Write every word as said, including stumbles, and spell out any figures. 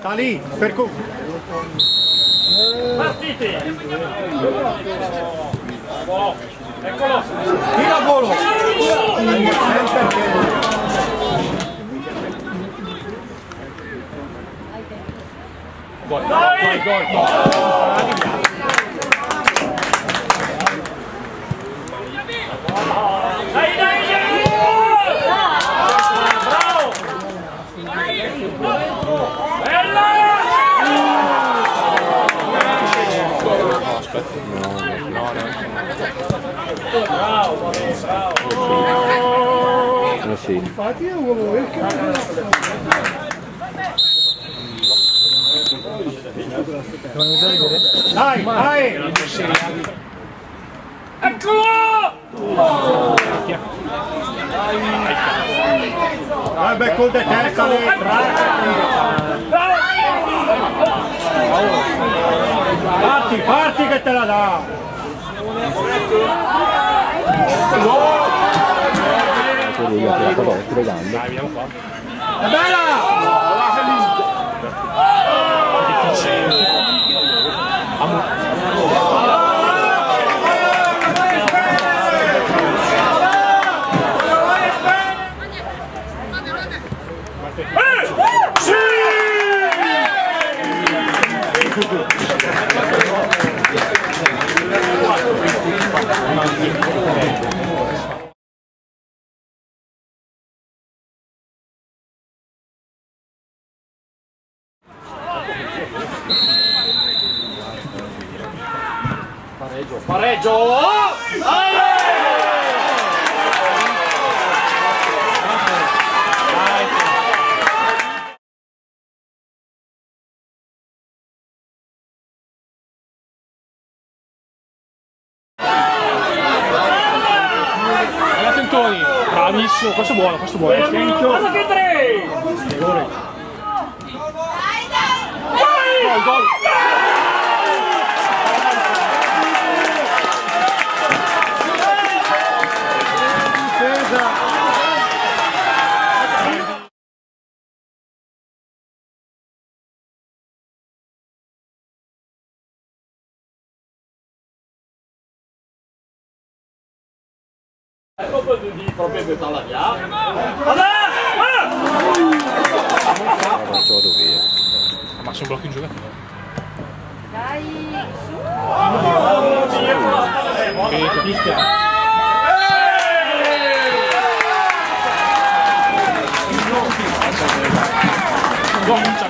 sta lì, per cui. Partite! Eccolo! Tira a volo! Gol, gol, gol, gol! Dai, dai, dai! Bravo! Bella! Aspetta, no, no, no. Bravo, bravo! No, sì. Infatti io volevo dai, dai! Eccolo! Vabbè, col de testa lì, parti, parti che te la dà! È bella! Pareggio, pareggio! Tentoni, bravissimo, questo è buono, questo è buono. Guarda che tre! Gol, gol! Ecco di proprio per la via. Ma sono blocchi in giocatore. Dai, su! Che